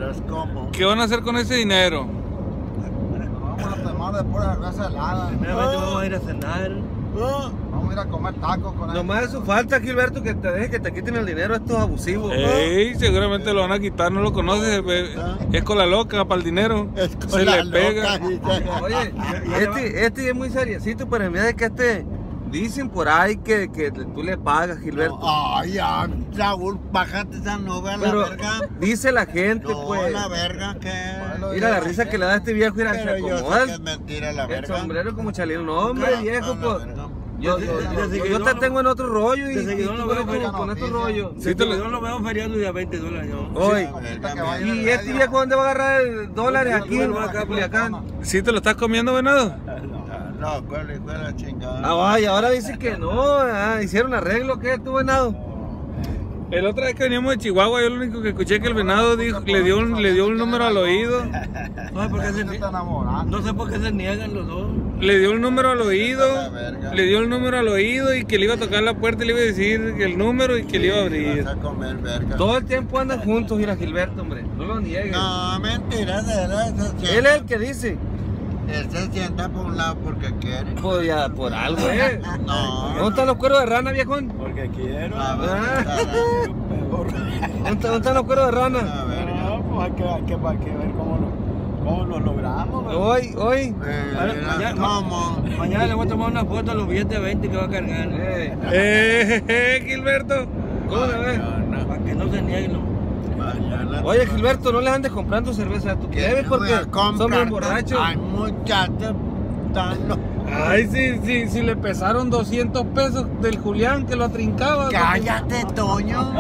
¿Sabes cómo? ¿Qué van a hacer con ese dinero? Vamos a tomar después de cerveza helada. Primeramente vamos a ir a cenar. Vamos a ir a comer tacos con él. Nomás eso falta, Gilberto, que te deje que te quiten el dinero estos abusivos. Ey, seguramente lo van a quitar, no lo conoces. Es con la loca para el dinero. Se le pega. Oye, este es muy seriecito, pero mira que dicen por ahí que tú le pagas, Gilberto. Ay, ya, Raúl, bájate esa nube a la Pero verga. dice la gente, No, pues. la verga que... Mira la risa que le da a este viejo, mira, se Pero yo sé acomoda que es mentira la el verga. sombrero como chalino. No, hombre, No, viejo, no, la pues. verga. Yo te tengo en otro rollo y seguidor lo veo con estos rollos. Sí, te Yo lo veo feriando de a $20 yo. Oye, Verga, ¿y este viejo dónde va a agarrar dólares aquí en Culiacán? ¿Sí te lo estás comiendo, venado? No, cuál es la chingada. Ah, vaya, ahora dice que no, hicieron arreglo, ¿qué tú, venado? El otra vez que veníamos de Chihuahua, yo lo único que escuché que el venado dijo, le dio un número al oído. No sé por qué Te enamoras. no sé por qué se niegan los dos. Le dio el número al oído. La verga. Le dio el número al oído y que le iba a tocar la puerta y le iba a decir el número y que le iba a abrir. Vas a comer verga. Todo el tiempo andan juntos, mira, Gilberto, hombre, no lo niegues. No, mentira, de verdad. Él es el que dice, Él se sienta por un lado porque quiere. pues ya, por algo, No. ¿Dónde están los cueros de rana, viejón? Porque quiero. La verga. ¿Dónde están los cueros de rana? La verga. No, pues hay que ver cómo lo logramos. ¿no? Hoy. ¿Cómo? Mañana le voy a tomar una foto a los billetes de 20 que va a cargar. Gilberto. ¿Cómo le ves? Para que no se nieguen. ¿no? Mañana. Oye, Gilberto, no les andes comprando cerveza a tu ¿Qué plebe voy porque a comprar? son bien borrachos. Ay, muchachos. Tan locos. Ay, si le pesaron 200 pesos del Julián que lo atrincaba. Cállate, Toño.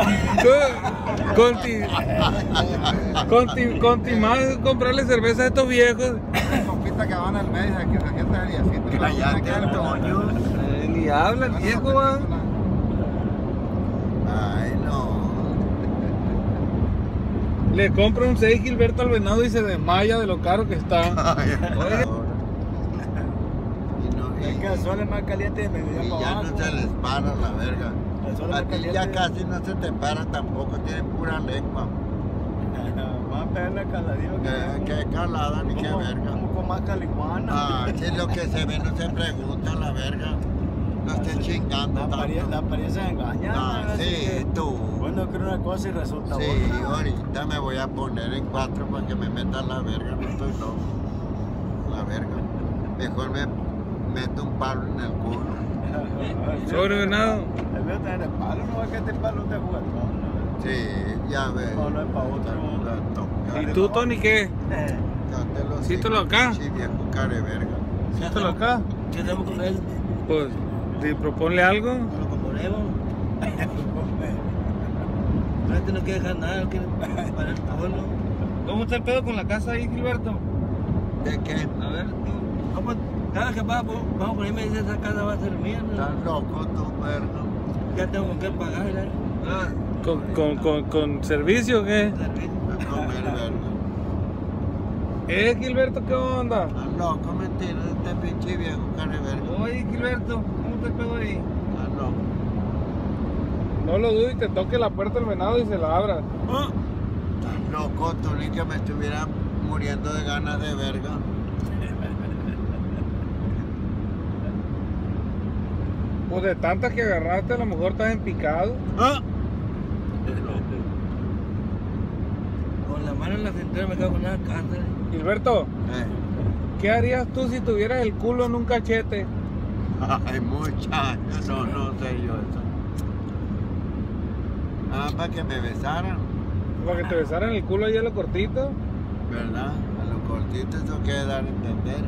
Con más comprarle cerveza a estos viejos. Compita que van al medio, que se sienta el diecito. Cállate, Toño. Ni habla el viejo, va. Ay, no. Le compra un 6 Gilberto al venado y se desmaya de lo caro que está. Oye. Es que el sol es más caliente de mediodía Y para ya abajo. no se les para la verga. El sol es A más ti ya caliente. casi no se te para tampoco, tienen pura lengua. Más pegarle caladillo Qué calada ni qué verga. Como con más calihuana. Ah, si lo que se ve no se pregunta la verga. No estés chingando La tanto. apariencia engaña. Ah, así sí, que tú. Uno cree una cosa y resulta Sí, otra. ahorita me voy a poner en 4 para que me metan la verga, no estoy loco. La verga. Mejor me meto un palo en el culo. Sobre venado. El mío tiene palo, no es que este palo te juguetón. Sí, ya ves. No, no es pa' otro. ¿Y tú, Tony, qué? Sítelo acá. Sí, viejo care verga. Siéntalo acá. ¿Qué hacemos con él? Pues, proponle algo. Lo componemos. La gente no quiere dejar nada, no quiere parar el favor, ¿no? ¿Cómo está el pedo con la casa ahí, Gilberto? ¿De qué? A ver, tú. No, pues, cada que vamos por ahí me dice esa casa va a ser mía, ¿no? Estás loco tú, verga. Ya tengo con qué pagar, ¿no? ¿Con servicio o qué? A comer verga. Gilberto, ¿qué onda? Estás loco, mentira, este pinche viejo care verga. Oye, Gilberto, ¿cómo está el pedo ahí? Estás loco. No lo dudo y te toque la puerta del venado y se la abras. Estás loco, tú ni que me estuviera muriendo de ganas de verga. Pues de tantas que agarraste, a lo mejor estás en picado. Con la mano en la cintura me quedo con una casa. Gilberto, ¿qué harías tú si tuvieras el culo en un cachete? Ay, muchachos, no sé yo eso. Ah, para que me besaran, Para que te besaran el culo ahí a lo cortito. ¿verdad? A lo cortito eso quiere dar a entender.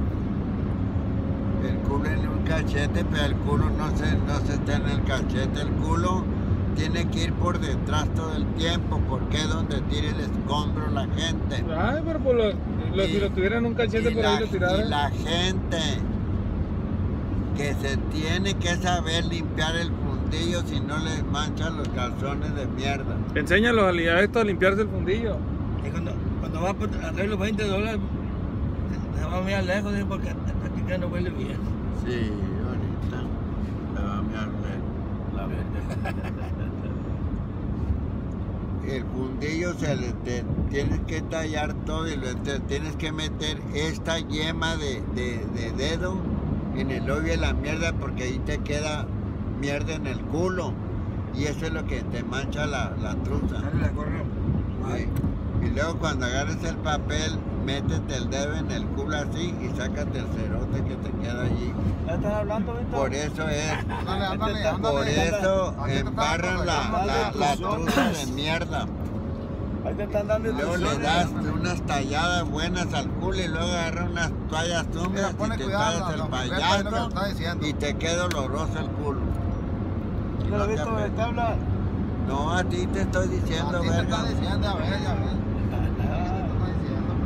El culo en un cachete, pero el culo no se está en el cachete. El culo tiene que ir por detrás todo el tiempo, porque es donde tira el escombro la gente. Ay, pero pues si lo tuvieran en un cachete por ahí lo Y tiraran. la gente que se tiene que saber limpiar el fundillo si no les manchan los calzones de mierda. Enséñalo a esto a limpiarse el fundillo. Y cuando va a traer los $20, se va a mirar lejos, ¿sí? Porque aquí que no huele bien. Sí, ahorita me va a mirar la verga. el fundillo tienes que tallar todo y tienes que meter esta yema de dedo en el hoyo de la mierda porque ahí te queda mierda en el culo y eso es lo que te mancha la truza. Sí. Y luego cuando agarres el papel, métete el dedo en el culo así y sácate el cerote que te queda allí. ¿Ya estás hablando, Víctor? Por eso es. Ándale. Por eso Aquí te embarran la truza de mierda. Ahí te están dando Y luego le das unas talladas buenas al culo y luego agarras unas toallas húmedas y pone te cuidado, tallas el lo que payaso está diciendo. y te queda oloroso el culo. ¿Ya lo No te visto de apetece. habla? No, a ti te estoy diciendo, A ti te verga. está diciendo, a ver, ya ves. A ti te está diciendo.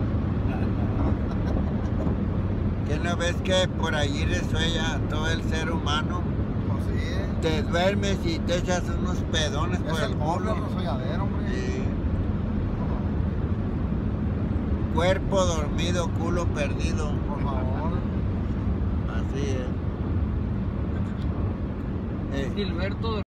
¿Que no ves que por allí resuella todo el ser humano? Pues sí. Te duermes y te echas unos pedones por Es el el pobre culo. resolladero, hombre. Sí. Cuerpo dormido, culo perdido. Por favor. Así es. Gilberto